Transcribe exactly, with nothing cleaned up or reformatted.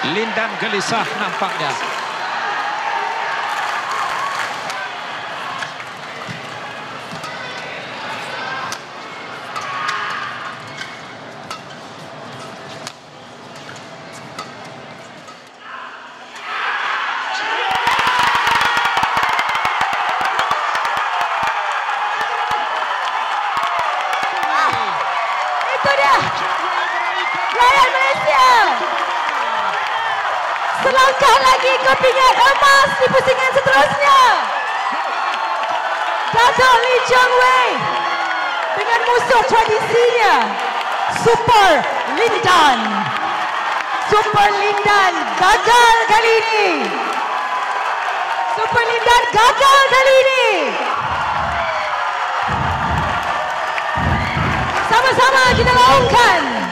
Lindan gelisah nampaknya. Itu dia, rakyat Malaysia. Selangkah lagi ke pingat emas di pusingan seterusnya. Dato Chong dengan musuh tradisinya, Super Lindan. Super Lindan gagal kali ini. Super Lindan gagal kali ini. Sama-sama kita lakukan.